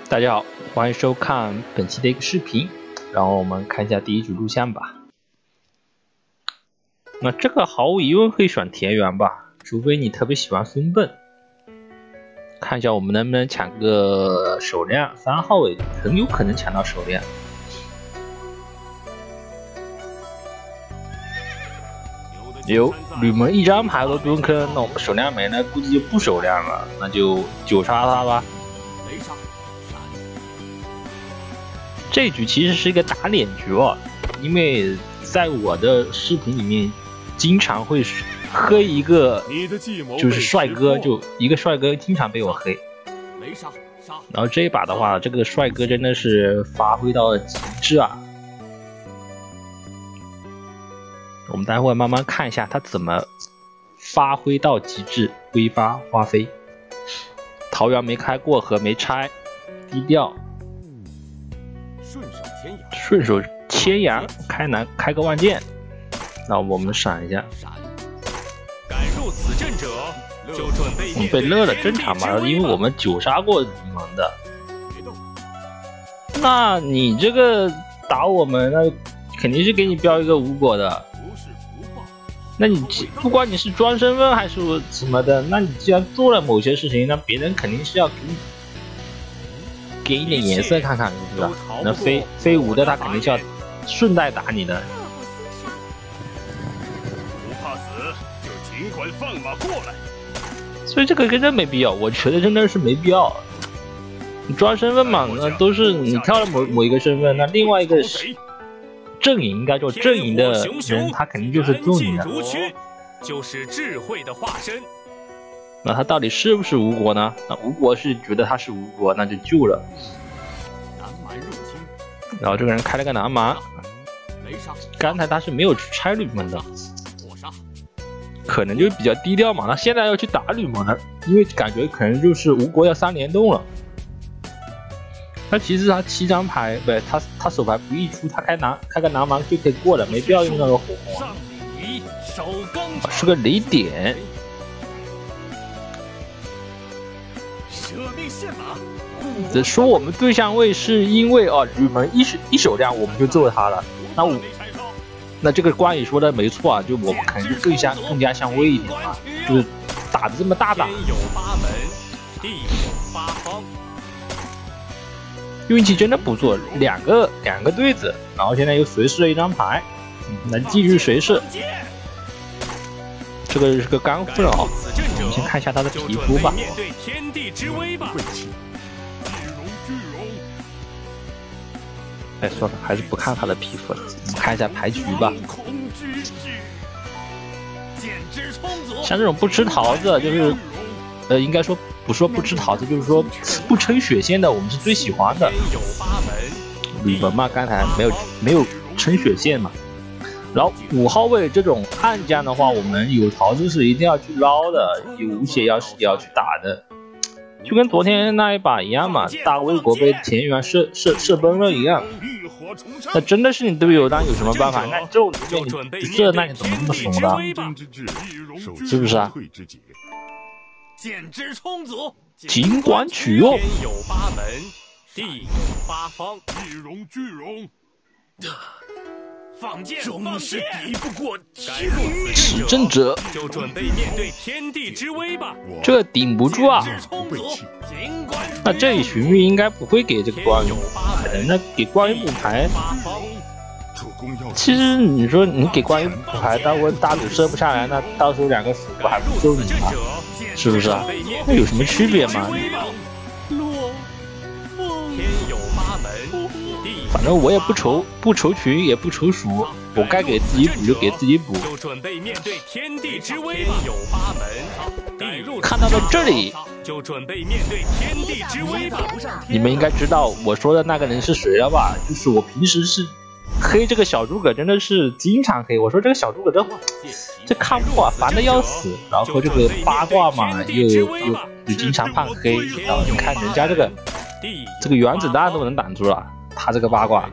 大家好，欢迎收看本期的一个视频。然后我们看一下第一组录像吧。那这个毫无疑问会选田园吧，除非你特别喜欢孙膑。看一下我们能不能抢个首亮，3号位很有可能抢到首亮。有吕蒙一张牌都不用坑，那我们首亮没了，估计就不首亮了，那就9杀他吧。这局其实是一个打脸局哦，因为在我的视频里面经常会黑一个就是帅哥，就一个帅哥经常被我黑。然后这一把的话，这个帅哥真的是发挥到了极致啊！我们待会慢慢看一下他怎么发挥到极致，挥发花飞。桃园没开过河没拆，低调。顺手牵羊，开个万箭。那我们闪一下。我们被乐了，正常吧？因为我们9杀过吕蒙的。那你这个打我们，那肯定是给你标一个无果的。那你不管你是装身份还是什么的，那你既然做了某些事情，那别人肯定是要给一点颜色看看，是不是？那飞舞的他肯定是要顺带打你的。 不怕死就尽管放马过来。 所以这个真的没必要，我觉得真的是没必要。你装身份嘛，那都是你挑了某一个身份，那另外一个阵营应该说阵营的人，他肯定就是揍你的。 就是智慧的化身。 那他到底是不是吴国呢？那吴国是觉得他是吴国，那就救了。然后这个人开了个南蛮，刚才他是没有拆吕蒙的，可能就比较低调嘛。那现在要去打吕蒙了，因为感觉可能就是吴国要3连动了。他其实他7张牌，不对，他手牌不易出，他开个南蛮就可以过了，没必要用那个火红。是个雷点。只说我们对象位是因为吕蒙一手亮我们就揍他了，那这个关羽说的没错啊，就我们肯定更加相位一点嘛，就是打的这么大打。运气真的不错，两个对子，然后现在又随侍了一张牌，那继续随侍。这个是个刚夫人啊，我们先看一下他的皮肤吧。哎，算了，还是不看他的皮肤了。我们看一下牌局吧。像这种不吃桃子，就是应该说不吃桃子，就是说不撑血线的，我们是最喜欢的。吕蒙嘛，刚才没有撑血线嘛。然后5号位这种暗将的话，我们有桃子是一定要去捞的，有无血要去打的，就跟昨天那一把一样嘛，大魏国被田园射崩了一样。那真的是你队友，那有什么办法？那这种局面你不射，那你怎么这么怂的？是不是啊？尽管取用。 终是敌不过持政者， 就准备面对天地之威吧。 这顶不住啊！那这里荀彧应该不会给这个关羽补牌的，那给关羽补牌，其实你说你给关羽补牌，到时候大弩射不下来，那到时候2个辅不还不救你吗？是不是啊？那有什么区别吗？反正我也不愁群，也不愁蜀，我该给自己补就给自己补。看到了这里，你们应该知道我说的那个人是谁了吧？就是我平时是黑这个小诸葛，真的是经常黑。我说这个小诸葛这看不啊，烦的要死。然后这个八卦嘛，又经常判黑。然后你看人家这个原子弹都能挡住了。他这个八卦，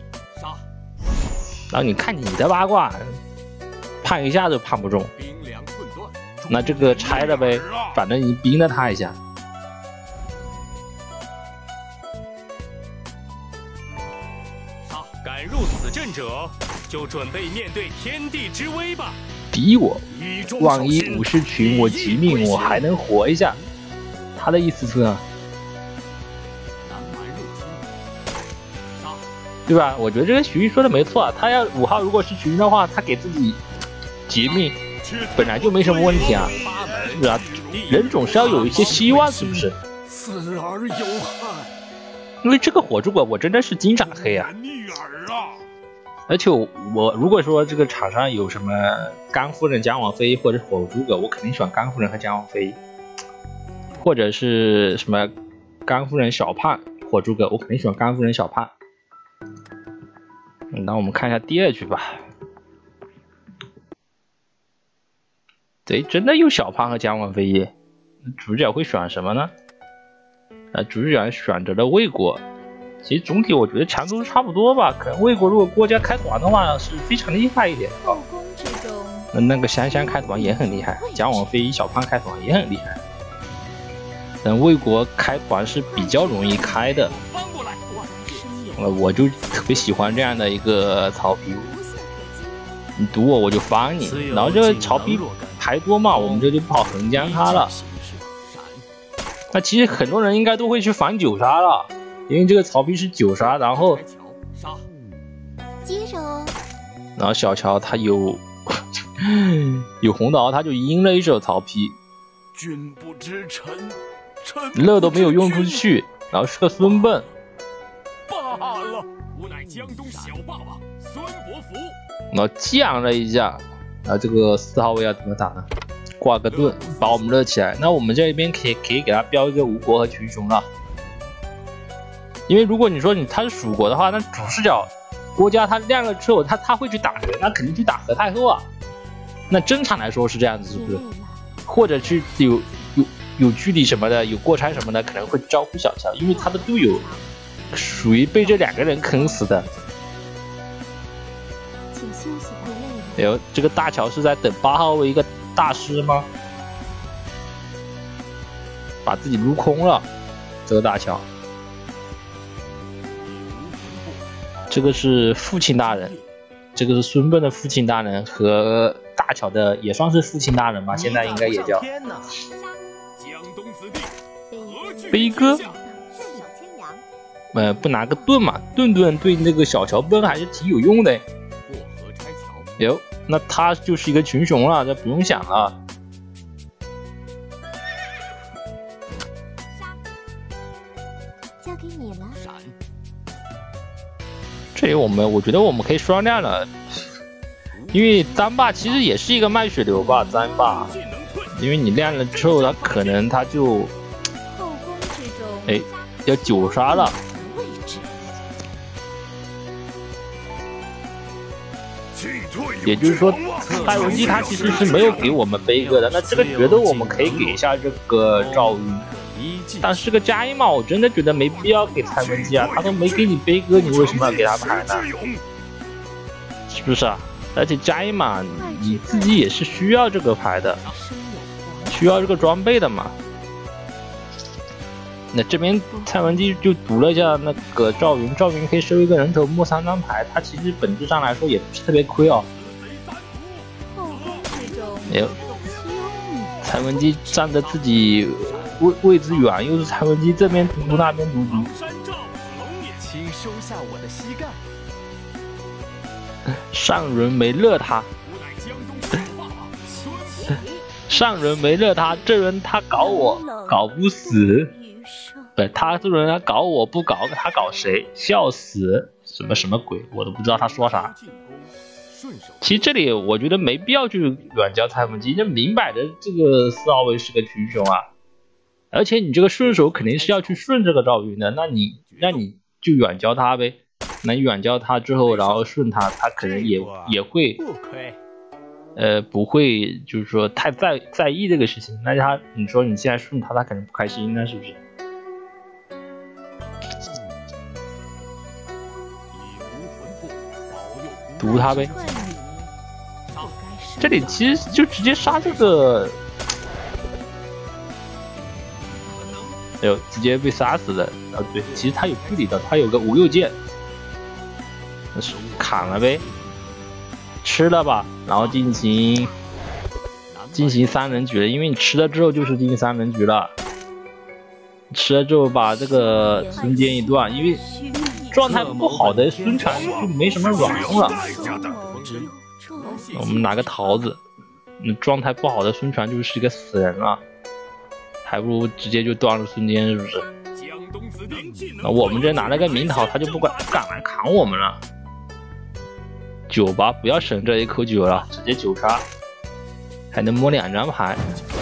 然后你看你的八卦，判一下就判不中，那这个拆了呗，反正你冰了他一下。 敢入此阵者，就准备面对天地之危吧。 敌我，万一武士群我即命，我还能活一下。他的意思是呢，对吧？我觉得这个徐艺说的没错啊。他要5号如果是徐艺的话，他给自己劫命本来就没什么问题啊，是吧？人总是要有一些希望，是不是？ 死而有憾。 因为这个火诸葛我真的是经常黑啊。而且我如果说这个场上有什么甘夫人、姜王妃或者火诸葛，我肯定选甘夫人和姜王妃，或者是什么甘夫人、小胖、火诸葛，我肯定选甘夫人、小胖。那我们看一下第2局吧。对，真的有小胖和姜王妃耶。主角会选什么呢？主角选择了魏国。其实总体我觉得强度差不多吧，可能魏国如果郭嘉开团的话是非常厉害一点啊。那个香香开团也很厉害，姜王妃、小胖开团也很厉害。但魏国开团是比较容易开的，我就特别喜欢这样的一个曹丕，你堵我我就帮你，然后这个曹丕牌多嘛，我们这就不好横将他了。那其实很多人应该都会去反9杀了。因为这个曹丕是9杀，然后然后小乔他有红桃，他就阴了一手曹丕， 君不知臣乐都没有用出去，然后是个孙膑， 罢了，吾乃江东小霸王孙伯符， 然后降了一下，然后这个4号位要怎么打呢？挂个盾把我们热起来，那我们这边可以给他标一个吴国和群雄了。因为如果你说他是蜀国的话，那主视角郭嘉他亮了之后，他会去打人，那肯定去打何太后啊。那正常来说是这样子，是不是？或者去有距离什么的，有过拆什么的，可能会招呼小乔，因为他的队友属于被这2个人坑死的。哎呦，这个大乔是在等8号位一个大师吗？把自己撸空了，这个大乔。这个是父亲大人，这个是孙膑的父亲大人和大乔的也算是父亲大人吧，现在应该也叫悲歌。不拿个盾嘛，盾对那个小乔膑还是挺有用的。哟，那他就是一个群雄了，这不用想了。 交给你了。 这里我觉得我们可以双亮了，因为张霸其实也是一个卖血流吧，张霸，因为你亮了之后，他就，要9杀了。也就是说，蔡文姬他其实是没有给我们悲歌的，那这个角斗我们可以给一下这个赵云。但是这个加一嘛，我真的觉得没必要给蔡文姬啊，他都没给你悲歌，你为什么要给他牌呢？是不是啊？而且加一嘛，你自己也是需要这个牌的，需要这个装备的嘛。那这边蔡文姬就读了一下那个赵云，赵云可以收一个人头摸3张牌，他其实本质上来说也不是特别亏哦。哎呦，蔡文姬站着自己位置远，又是蔡文姬这边读那边读， 请收下我的膝盖。 上人没乐他，上人没乐他，这人他搞我搞不死，他这人他搞我不搞他搞谁？笑死！什么鬼？我都不知道他说啥。其实这里我觉得没必要去远交蔡文姬，这明摆着这个4号位是个群雄啊，而且你这个顺手肯定是要去顺这个赵云的，那你就远交他呗。那远交他之后，然后顺他，他可能也会不会就是说太在意这个事情。那你说你现在顺他，他可能不开心呢，是不是？毒他呗。这里其实就直接杀这个，哎呦，直接被杀死的啊！对，其实他有距离的，他有个无右剑。 砍了呗，吃了吧，然后进行3人局了，因为你吃了之后就是进行3人局了。吃了之后把这个孙坚一断，因为状态不好的孙权就没什么卵用了。我们拿个桃子，状态不好的孙权就是一个死人了，还不如直接就断了孙坚，是不是？那我们这拿了个明桃，他就不敢来砍我们了。9吧，不要省这一口9了，直接9杀，还能摸2张牌。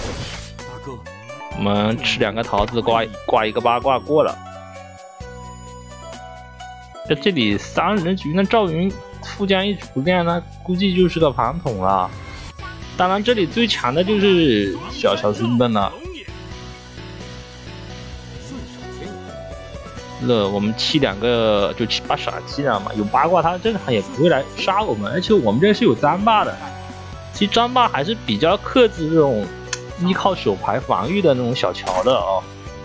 我们吃2个桃子，挂一个八卦过了。在这里3人局，那赵云副将一出现，那估计就是个庞统了。当然，这里最强的就是小孙膑了。那我们弃2个，就把傻弃了嘛。有八卦，他正常也不会来杀我们，而且我们这是有张霸的。其实张霸还是比较克制这种依靠手牌防御的那种小乔的哦。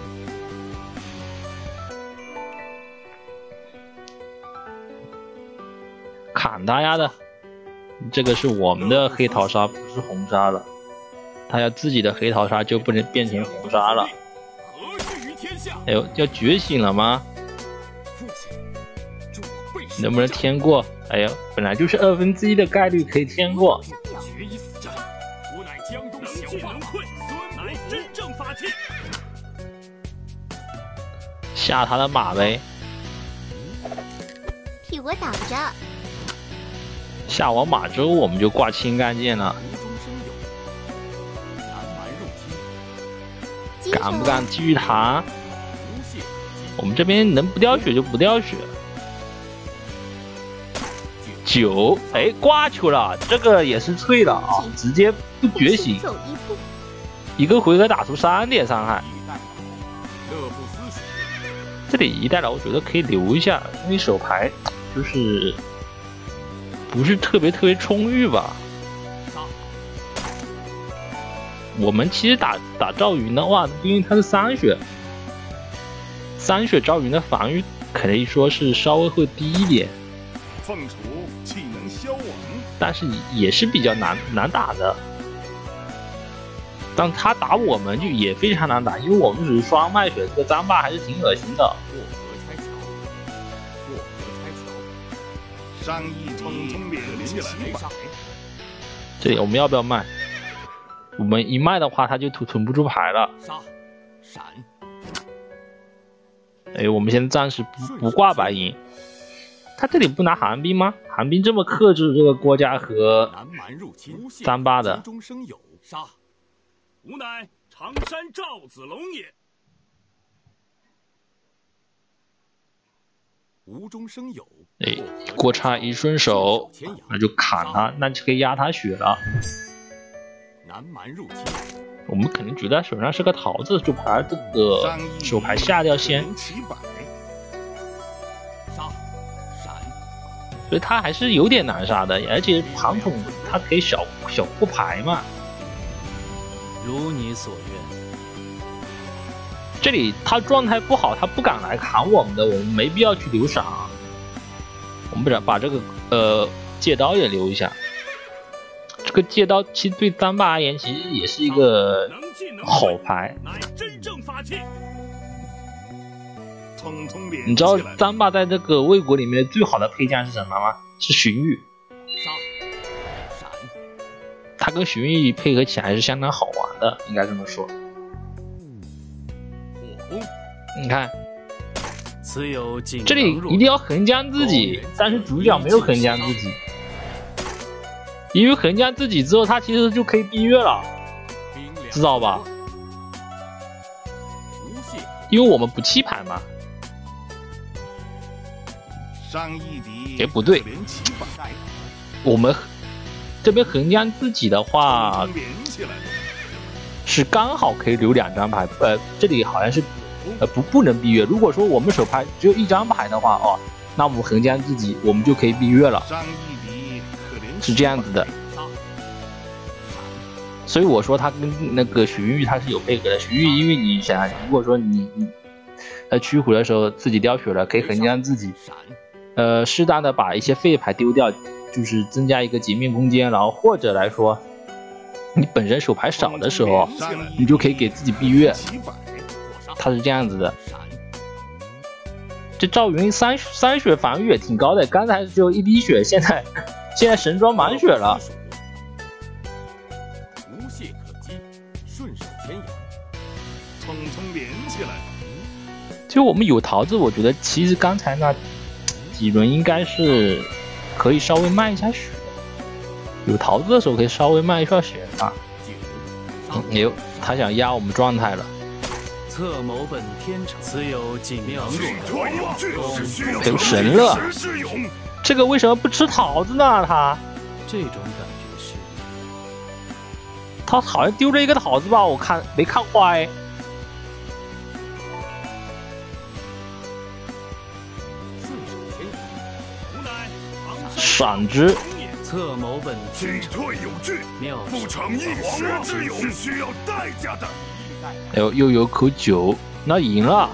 砍他丫的！这个是我们的黑桃杀，不是红杀了。他要自己的黑桃杀就不能变成红杀了。哎呦，要觉醒了吗？能不能天过？哎呦，本来就是1/2的概率可以天过。下他的马呗。 替我挡着。 下完马之后，我们就挂青干剑了。敢不敢继续弹？我们这边能不掉血就不掉血。9，哎，挂球了，这个也是脆了啊，直接不觉醒，一个回合打出3点伤害。这里一代了，我觉得可以留一下，因为手牌就是不是特别充裕吧。我们其实打赵云的话，因为他是3血赵云的防御可以说是稍微会低一点， 凤雏岂能消亡？ 但是也是比较难打的。但他打我们就也非常难打，因为我们属于双脉血，这个张霸还是挺恶心的。 商议匆匆免起来。 这里我们要不要卖？我们一卖的话，他就囤不出牌了。 闪！ 哎，我们现在暂时不挂白银。他这里不拿寒冰吗？寒冰这么克制这个郭嘉和张霸的。 吾乃常山赵子龙也。无中生有。 哎，郭叉一顺手，那就砍他，那就可以压他血了。 南蛮入侵， 我们肯定觉得手上是个桃子，就把他这个手牌下掉先。所以他还是有点难杀的，而且庞统他可以小破牌嘛。 如你所愿。 这里他状态不好，他不敢来砍我们的，我们没必要去留赏。我们把这个借刀也留一下。这个借刀其实对张霸而言，其实也是一个好牌。你知道张霸在这个魏国里面最好的配将是什么吗？是荀彧。他跟荀彧配合起来是相当好玩的，应该这么说。你看，这里一定要横将自己，但是主角没有横将自己，因为横将自己之后，他其实就可以闭月了，知道吧？因为我们不弃牌嘛。哎，不对，我们这边横将自己的话，是刚好可以留2张牌，这里好像是不能闭月。如果说我们手牌只有1张牌的话哦，那我们横将自己，我们就可以闭月了，是这样子的。所以我说他跟那个荀彧他是有配合的。荀彧因为你想，如果说你驱虎的时候自己掉血了，可以横将自己， 适当的把一些废牌丢掉，就是增加一个截面空间，然后或者来说，你本身手牌少的时候，你就可以给自己避月，它是这样子的。这赵云3血防御也挺高的，刚才只有1滴血，现在神装满血了。 无懈可击，顺手牵羊，匆匆连起来。 就我们有桃子，我觉得其实刚才那几轮应该是可以稍微慢一下血，有桃子的时候可以稍微慢一下血啊。有他想压我们状态了。 策谋本天成，此有锦妙哎呦神了！这个为什么不吃桃子呢？他这种感觉是， 他好像丢了一个桃子吧？我没看坏。闪之， 策谋本天成， 退有据， 妙不逞一时之勇是需要代价的。 哎呦，又有口酒，那赢了。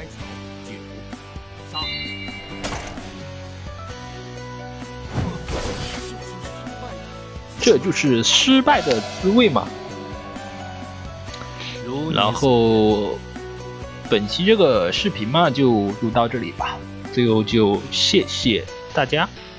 这就是失败的滋味嘛。然后本期这个视频嘛，就到这里吧。最后就谢谢大家。